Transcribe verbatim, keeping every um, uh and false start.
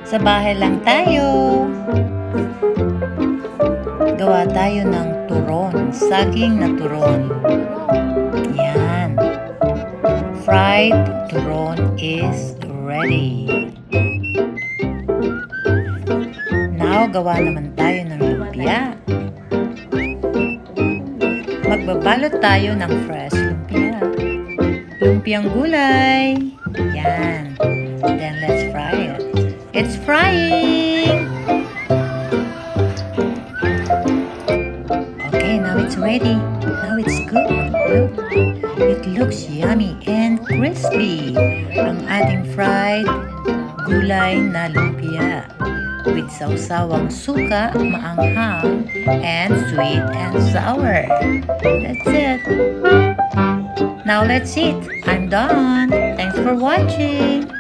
Sa bahay lang tayo. Gawa tayo ng turon, saging na turon. Yan. Fried turon is ready. Now, gawa naman tayo ng lumpia. Magbabalot tayo ng fresh lumpia. Lumpiang gulay. Yan. Then let's fry it. It's frying! Okay, now it's ready. Now it's cooked. Look. It looks yummy and crispy. Ang ating fried gulay na lumpia with sawsawang suka, maanghang, and sweet and sour. That's it. Now let's eat. I'm done. Thanks for watching.